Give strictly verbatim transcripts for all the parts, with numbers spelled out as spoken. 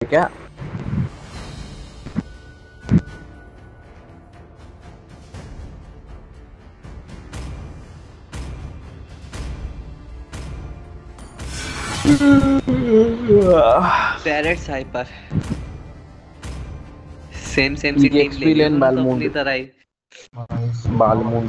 क्या parrots hyper same same सी team ले ली उन्होंने तो अपनी तरह ही। बालमुंड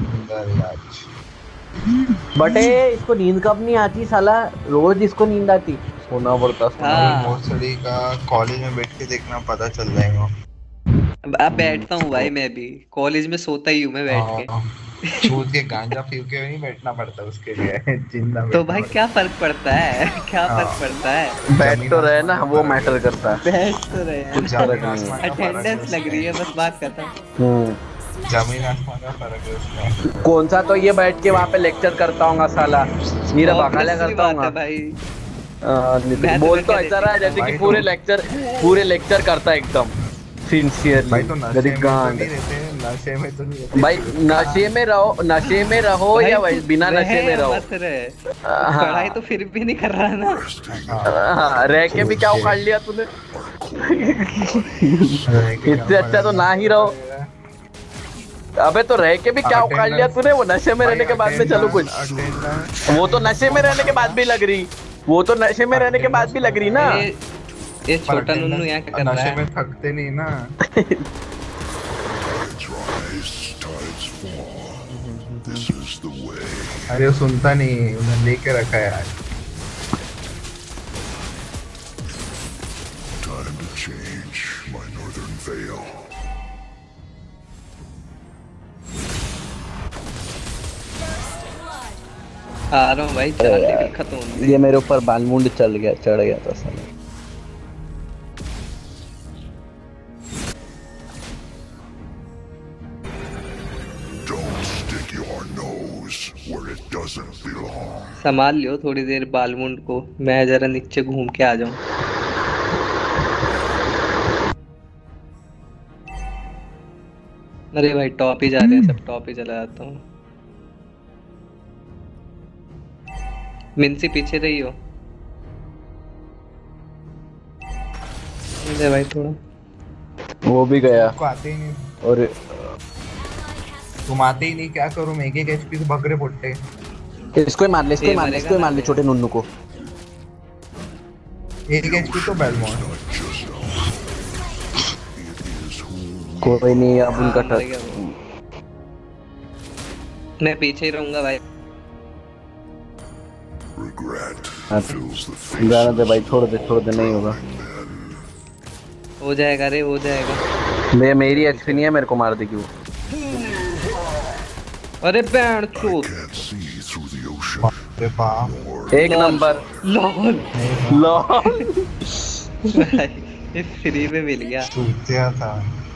बटे इसको नींद कब नहीं आती साला, रोज इसको नींद आती, सोना पड़ता सोना। भोसड़ी का कॉलेज में बैठ के देखना पता चल जाएगा। अब बैठता हूँ भाई, मैं भी कॉलेज में सोता ही हूँ मैं बैठ के। छूट के गांजा पी के नहीं बैठना पड़ता उसके लिए जिंदा तो भाई क्या फर्क पड़ता है, क्या फर्क पड़ता है। बैठ तो रहे ना, वो मैटर करता है। बैठ तो रहे हैं, अटेंडेंस लग रही है बस, बात करता हूँ। जमीन आसमान का फर्क है उसमें। कौन सा तो ये बैठ के वहाँ पे लेक्चर करता हूँ साला, नीरा बकाला करता हूँ भाई। बोल तो ऐसा रहा है जैसे कि पूरे लेक्चर पूरे लेक्चर करता है एकदम सिंसियरली। भाई तो नशे में तो नहीं रहते, नशे में तो नहीं रहते भाई, नशे में रहो, नशे में रहो या भाई बिना नशे में रहो, पढ़ाई तो फिर भी नहीं कर रहा ना। हाँ, रह के भी क्या उखाड़ लिया तूने। इससे अच्छा तो ना ही रहो। अबे तो रह के भी क्या उखाड़ लिया तूने, वो नशे में रहने के बाद में चलो कुछ, वो तो नशे में रहने के बाद भी लग रही, वो तो नशे में रहने के बाद भी लग रही ना। ये छोटा नुन्नू यहाँ क्या कर रहा है? नशे में थकते नहीं ना। अरे सुनता नहीं, उन्हें लेके रखा है यार। Time to change my northern veil. आ रहा हूँ भाई, चार्ली भी खत्म हो गई। ये मेरे ऊपर बालमुंड चल गया, चढ़ गया था साला। संभाल लियो थोड़ी देर बालमुंड को, मैं जरा नीचे घूम के आ जाऊं। अरे भाई टॉप ही जा रहे हैं सब, टॉप ही चला जाता हूँ। मिन्सी पीछे रही हो। भाई थोड़ा वो भी गया। आते ही नहीं। और तुम आते ही नहीं, क्या करूं मैं? एक एक एचपी से बकरे फुटते। इसको ही मार ले, इसको ही मार ले, इसको ही मार ले छोटे नुन्नू को। एक एचपी तो बेलमोंट। कोई नहीं, अब उनका टच। मैं पीछे ही रहूंगा भाई। जाने दे भाई, छोड़ दे, छोड़ दे, नहीं होगा। हो जाएगा रे, हो जाएगा। मैं मेरी एचपी नहीं है, मेरे को मार देगी वो। अरे बैंड चोद। एक नंबर। लॉल लॉल ये फ्री में मिल गया। चूतिया था।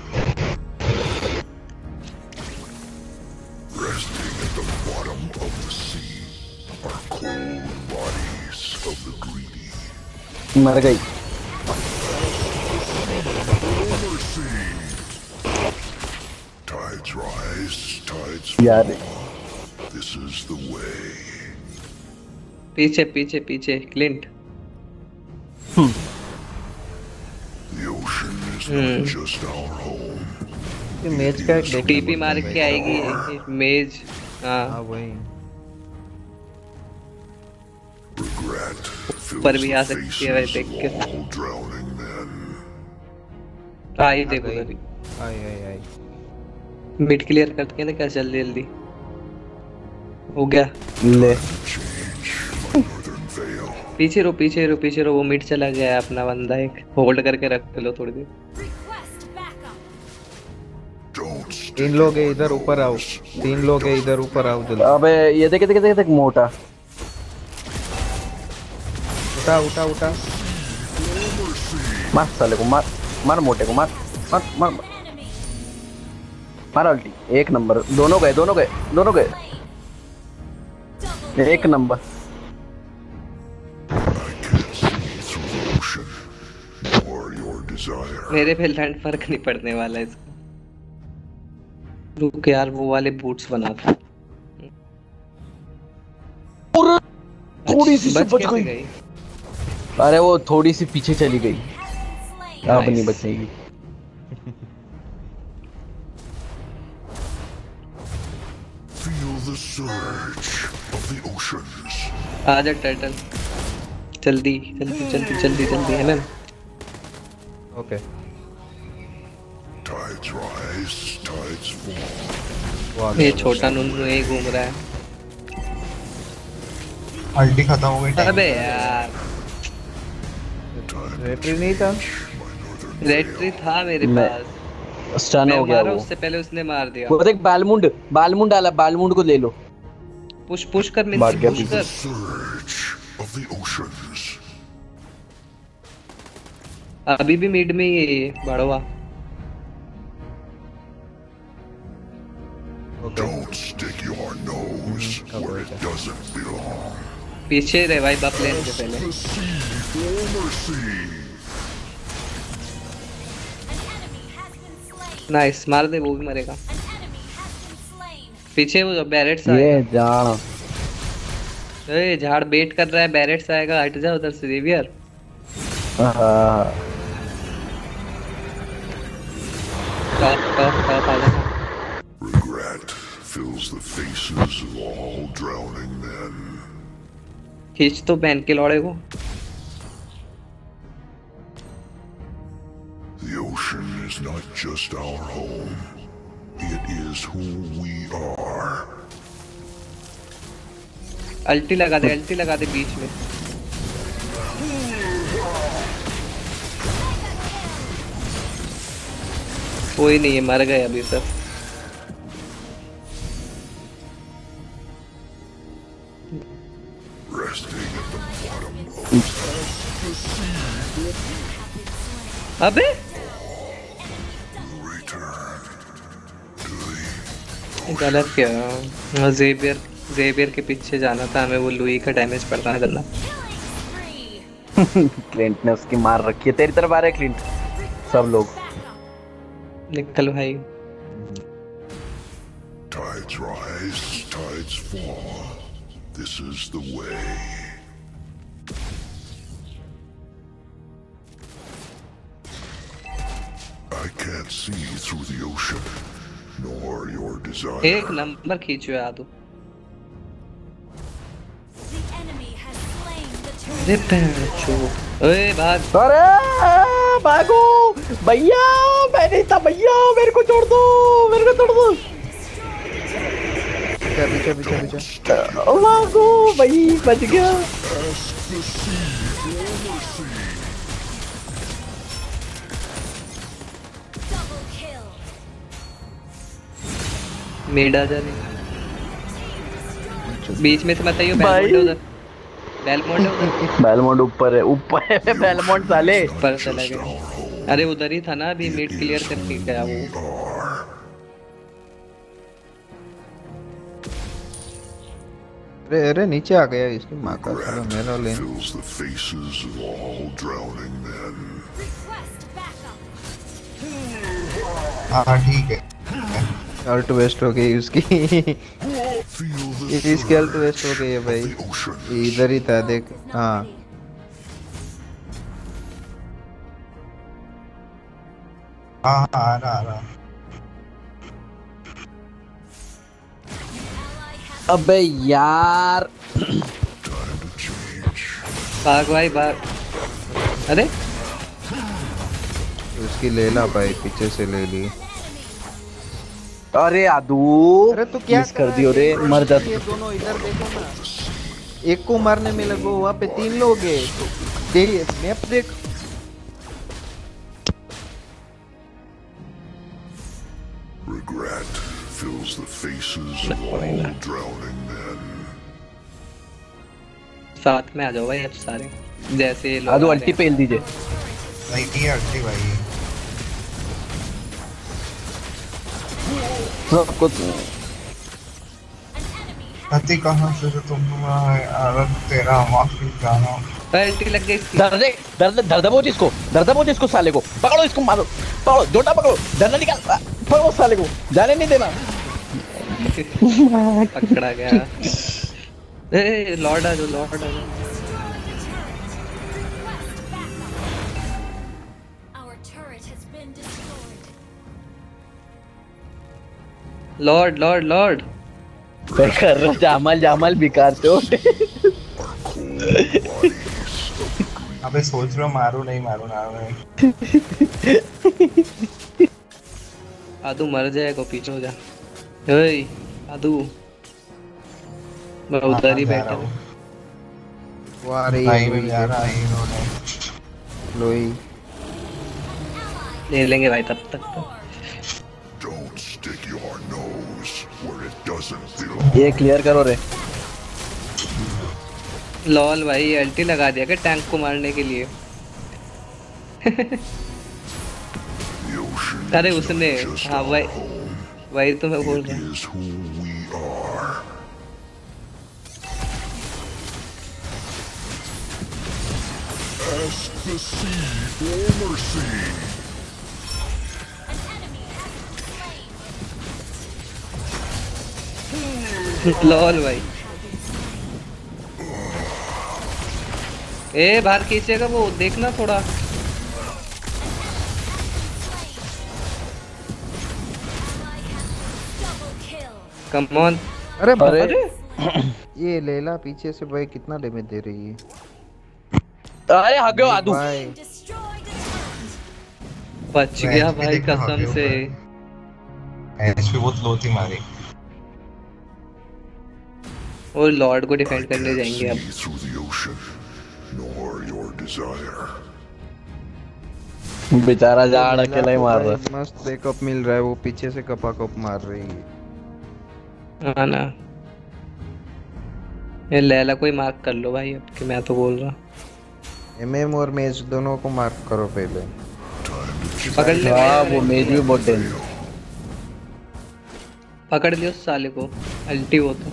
मर गई। यार पीछे पीछे पीछे क्लिंट। ये मेज का एक टीपी मार के आएगी मेज। हाँ वही ऊपर भी आ सकती है भाई, देख के आई देखो जरी। आई आई आई मिड क्लियर करके ना क्या, जल्दी जल्दी हो गया। ले पीछे रो पीछे रो पीछे रो, वो मिड चला गया है अपना बंदा, एक होल्ड करके रख लो थोड़ी देर। तीन लोग है इधर, ऊपर आओ। तीन लोग है इधर, ऊपर आओ जल्दी। अबे ये देख देख देख देख मोटा। उठा उठा उठा। मार साले को, मार मार मोटे को, मार मार मार मार अल्टी। एक नंबर। दोनों गए, दोनों गए, दोनों गए। एक नंबर। मेरे पे लैंड फर्क नहीं पड़ने वाला इसका। रुक यार, वो वाले बूट्स बना था। थोड़ी सी बच गई। अरे वो थोड़ी सी पीछे चली गई। अब नहीं बचेगी। Feel the surge of the oceans. आजा टर्टल, जल्दी जल्दी जल्दी जल्दी जल्दी है ma'am. Okay Tides rise, tides fall. वो आ ये गया। छोटा नुन्नू यही घूम रहा है। अल्टी खत्म हो गई। अबे यार रेफरी नहीं था। रेट्री था मेरे मैं- पास, स्टन मैं हो गया मारा वो। उससे पहले उसने मार दिया। वो देख बालमुंड, बालमुंड डाला, बालमुंड को ले लो। पुश पुश कर भाग मिनसी, गया पुश पीछे। कर। Surge of the oceans. अभी भी मिड में ही है ये बड़वा। Okay Don't stick your nose where it doesn't belong. पीछे रिवाइव अप लेने के पहले। The sea for mercy. Nice, मार दे, वो भी मरेगा। पीछे वो बैरेट्स ये आएगा। जान ए झाड़ बेट कर रहा है, बैरेट्स आएगा, हट जा उधर से जेवियर। हाँ, टॉप टॉप टॉप आ जाना। Regret fills the faces of all drowning men. खींच तो पहन के लौड़े को। The ocean is not just our home. It is who we are. अल्टी लगा दे, अल्टी लगा दे बीच में। कोई नहीं है, मर गए अभी सब। Resting at the bottom of the sea. अबे Return to the गलत किया। जेबियर जेबियर के पीछे जाना था हमें, वो लुई का डैमेज पड़ रहा है करना। क्लिंट ने उसकी मार रखी है। तेरी तरफ आ रहे हैं क्लिंट सब लोग। निकल भाई। tides rise, tides fall. This is the way. I can't see through the ocean, nor your desire. एक नंबर खींचो यार तू। अरे पैंचो, ओए भाग। अरे भागो भैया, मैं नहीं था भैया, मेरे को छोड़ दो, मेरे को छोड़ दो। पीछे पीछे पीछे पीछे। भागो भाई, बच गया। Ask the sea for mercy. मेडा जा रही बीच में से मत आइयो। भाई। बेलमोंड है उधर, बेलमोंड है उधर। बेलमोंड ऊपर है, ऊपर है बेलमोंड साले। ऊपर चला गया। अरे उधर ही था ना, अभी मिड क्लियर करके गया वो। अरे अरे नीचे आ गया इसकी माँ का साला मेरा लेन। Fills the faces of all drowning men. हाँ ठीक है। अल्ट वेस्ट हो गई उसकी। Feel the इसकी अल्ट वेस्ट हो गई है भाई। the ocean. ये इधर ही था देख। हाँ हाँ हाँ आ रहा आ रहा। अबे यार, Time to change. भाग भाई भाग। अरे उसकी ले ला भाई, पीछे से ले ली। अरे आदू, अरे तू क्या मिस कर दियो रे, मर जा। ये दोनों इधर देखो ना, एक को मारने में लगो, वहाँ पे तीन लोग हैं। तेरी मैप देख। Regret fills the faces of all drowning men. साथ में आ जाओ भाई अब सारे, जैसे ये लोग आदू आ रहे अल्टी हैं। पेल दीजिए। नहीं की अल्टी भाई। सबको अति कहाँ से जो तुम अरब तेरा माफी जाना। अल्टी लग गई इसकी। दर्द दर्द दर्द बोझ इसको, दर्द बोझ इसको, साले को पकड़ो, इसको मारो, पकड़ो जोटा पकड़ो, दर्द निकाल, पकड़ो साले को, जाने नहीं देना। पकड़ा गया। ए लॉर्ड आ जाओ, लॉर्ड आ जाओ। लॉर्ड लॉर्ड लॉर्ड मैं कर रहा जामल जामल बेकार चोट। अबे सोच रहा हूँ मारू नहीं मारू ना मैं। आदू मर जाएगा, पीछे हो जा। ओए आदू मैं उधर ही बैठा हूँ। वो आ रही भाई है में जा रहा है इन्होंने। लोई। ले लेंगे भाई तब तक तो। Don't stick your nose where it doesn't belong. ये क्लियर करो रे। लॉल भाई अल्टी लगा दिया क्या टैंक को मारने के लिए? The ocean अरे is उसने not just हाँ our वही home. वही तो मैं बोल It रहा हूँ। is who we are. Ask the sea for mercy. Lol भाई ए बाहर खींचेगा वो, देखना थोड़ा। Come on. अरे अरे अरे ये लेला पीछे से भाई कितना डैमेज दे रही है। अरे हगो आदू। भाई बच मैं गया एच पी भाई देखना कसम होगा से। एचपी बहुत लो थी मारी। और लॉर्ड को डिफेंड I करने can't जाएंगे अब। see through the ocean, nor your desire. बेचारा जाड़ लेला अकेला ही को मार भाई रहा। मस्त बैकअप मिल रहा है, वो पीछे से कपा कप मार रही है। हाँ ना, ये लैला को ही मार्क कर लो भाई अब कि मैं तो बोल रहा। एमएम और मेज दोनों को मार्क करो पहले। पकड़ ले हाँ भाई, वो मेज भी बहुत डेंजर। पकड़ लियो उस साले को, अल्टी हो तो।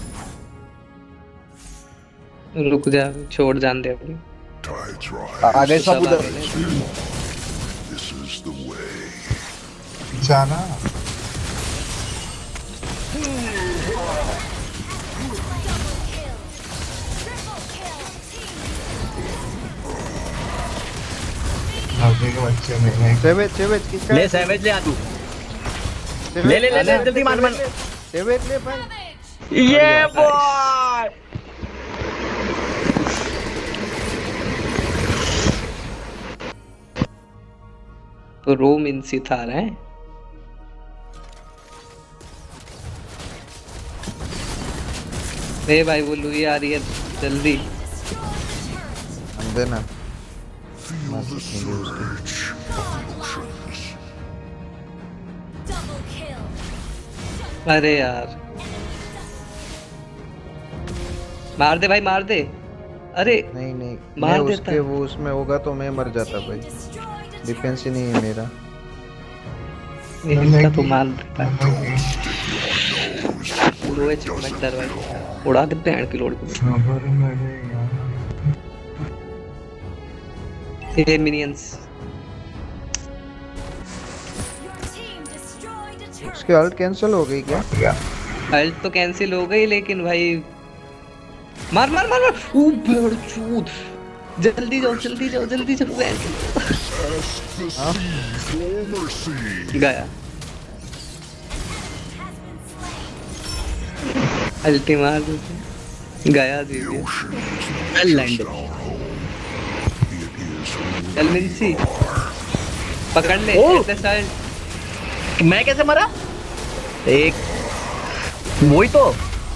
रुक जा, छोड़ जान दे अभी। Tides rise. आगे तो सब सब उधर। आगे नहीं। This is the way. जाना नब्बे के बच्चे में सेवेज सेवेज किसका ले है? सैवेज ले आदू। सेवेज, ले ले ले ले आना, जल्दी मार मार। सेवेज ले भाई। ये बॉय। तो रोम इनसी था रहा है। ए भाई वो लुई आ रही है, जल्दी। हम देना। Feel the surge of the oceans. अरे यार मार दे भाई, मार दे। अरे नहीं नहीं मार मैं देता। उसके वो उसमें होगा तो मैं मर जाता भाई। डिफेंस ही नहीं है मेरा। इसका तो मार देता है। लोहे चिपक डर भाई, उड़ा देते हैं की लोड को। खबर मेरे ये मिनियंस उसकी अल्ट कैंसिल हो गई क्या? यार अल्ट तो कैंसिल हो गई, लेकिन भाई मार मार मार मार। ओ बेड़चूद, जल्दी जाओ जल्दी जाओ जल्दी जाओ। Ask the sea for mercy. गया अल्टी मार देते, गया The दीजिए। ocean is not land. just our home. It is who चल मिंसी पकड़ ले। ओ! ऐसे साइड मैं कैसे मरा? एक वही तो।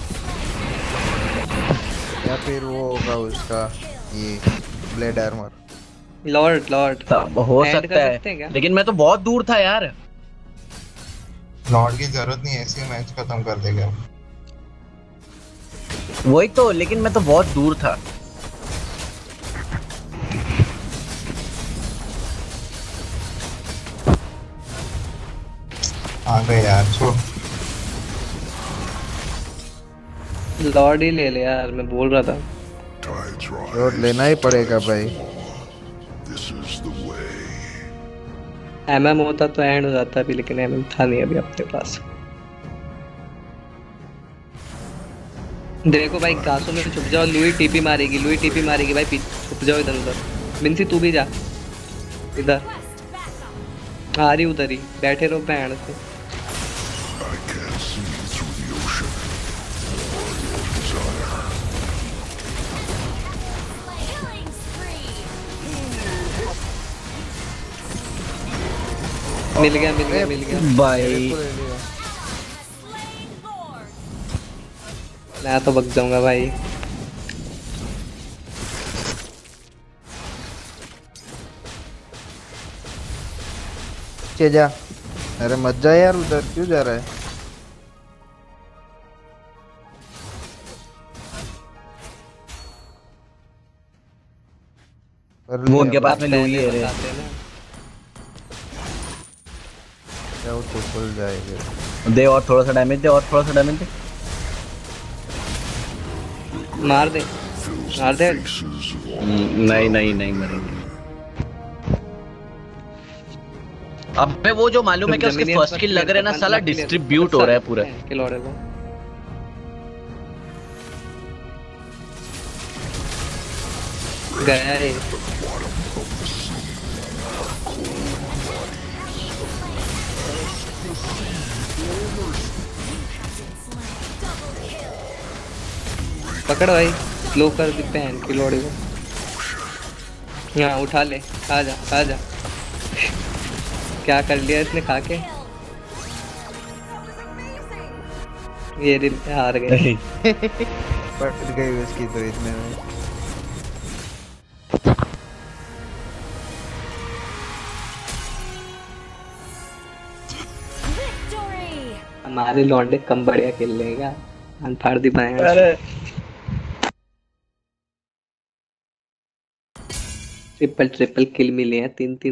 या फिर वो होगा उसका ये ब्लेड आर्मर। लॉर्ड लॉर्ड सब हो Add सकता कर सकते हैं है क्या? लेकिन मैं तो बहुत दूर था यार। लॉर्ड की जरूरत नहीं है, ऐसे मैच खत्म कर देगा। वही तो, लेकिन मैं तो बहुत दूर था। आ गए यार, छोड़। लॉर्ड ही ले ले यार, मैं बोल रहा था। tides rise. रोड लेना ही पड़ेगा भाई। This is the way. एमएम होता तो एंड हो जाता अभी, लेकिन एमएम था नहीं अभी अपने पास। देखो भाई घासों में छुप जाओ, लुई टीपी मारेगी, लुई टीपी मारेगी भाई, पीछे छुप जाओ इधर उधर। मिंसी तू भी जा इधर। आ रही उधर ही बैठे रहो भैन से। I can see through the ocean. Desire. Killing spree. मिल गया मिल गया मिल गया भाई Slain Lord. मैं तो बक जाऊंगा भाई। नीचे जा। अरे मत जा यार, उधर क्यों जा रहा है? कर वो ले उनके अब। पास में लूई है रे। बताते हैं ना। जाओ तो खुल जाएगा। दे और थोड़ा सा डैमेज दे, और थोड़ा सा डैमेज दे। मार दे मार दे। हम्म, नहीं नहीं नहीं मरेंगे। अबे वो जो मालूम है कि उसके Dominions फर्स्ट पर किल लग रहे हैं ना clear साला करना, clear डिस्ट्रीब्यूट करना। हो रहा है पूरा। किल हो रहा है वो। गया है। पकड़ भाई, लो कर दी पहन की लोड़ी को। यहाँ उठा ले, आ जा आ जा। क्या कर लिया इसने खा के? ये दिल हार गए। पट गई उसकी तो इतने में। Victory. हमारे लौंडे कम बढ़िया खेल लेगा। अनफाड़ दी पाए। अरे ट्रिपल ट्रिपल किल मिले हैं, तीन तीन